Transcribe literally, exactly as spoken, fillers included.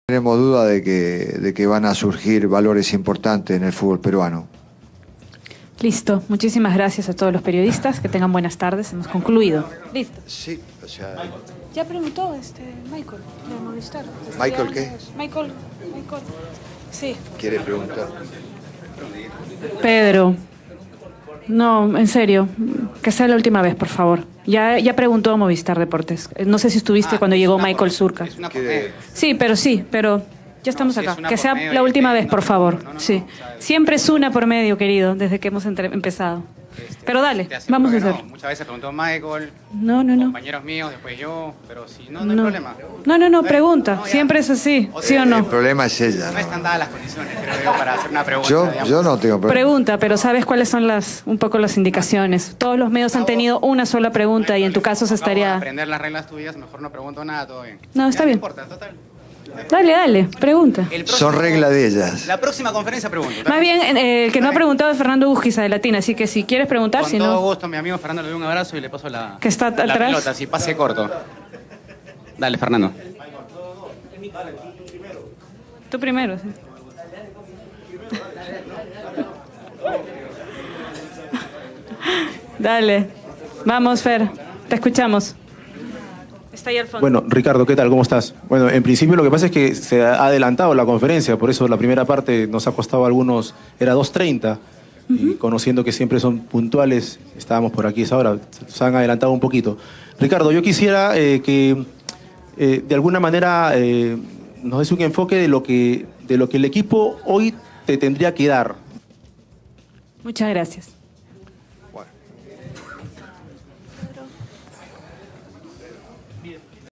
Tenemos duda de que, de que van a surgir valores importantes en el fútbol peruano. Listo. Muchísimas gracias a todos los periodistas. Que tengan buenas tardes. Hemos concluido. Listo. Sí, o sea... Ya preguntó este Michael de Movistar. ¿Michael qué? Michael, Michael. Sí. ¿Quiere preguntar? Pedro. No, en serio. Que sea la última vez, por favor. Ya, ya preguntó a Movistar Deportes. No sé si estuviste Ah, cuando llegó Michael por, Surca. Es una por medio. Sí, pero sí, pero ya estamos No, sí, acá. es una Que por sea medio la y última medio, vez, por no, favor. no, no, no, Sí. o sea, Siempre es una por medio, querido, desde que hemos entre- empezado. Este, Pero dale, te aseguro vamos a que no. hacer. Muchas veces preguntó Michael, No, no, no. compañeros míos, después yo, pero si no, no hay problema. No, no, no, pregunta. No, ya. Siempre es así, O ¿sí sea, o El no? problema es ella, No están ¿no? dadas las condiciones, creo yo, para hacer una pregunta. Yo, digamos. yo no tengo problema. Pregunta, pero ¿sabes cuáles son las un poco las indicaciones? Todos los medios han tenido una sola pregunta y en tu caso se Acabo de estaría... aprender las reglas tuyas, mejor no pregunto nada, todo bien. No, está Ya, bien. No importa, total. Dale, dale, pregunta. El Son próximo- reglas de ellas. La próxima conferencia pregunto. ¿está Más bien, eh, el que no ha preguntado es Fernando Busquiza de Latina, así que si quieres preguntar, Con si todo no... gusto, mi amigo Fernando, le doy un abrazo y le paso la, Que está la atrás. pelota, si pase corto. Dale, Fernando. Tú primero, sí. Dale. Vamos, Fer. Te escuchamos. Está ahí al fondo. Bueno, Ricardo, ¿qué tal? ¿Cómo estás? Bueno, en principio lo que pasa es que se ha adelantado la conferencia, por eso la primera parte nos ha costado a algunos, era dos treinta, y conociendo que siempre son puntuales, estábamos por aquí a esa hora, se han adelantado un poquito. Ricardo, yo quisiera eh, que eh, de alguna manera eh, nos des un enfoque de lo que, de lo que el equipo hoy te tendría que dar. Muchas gracias.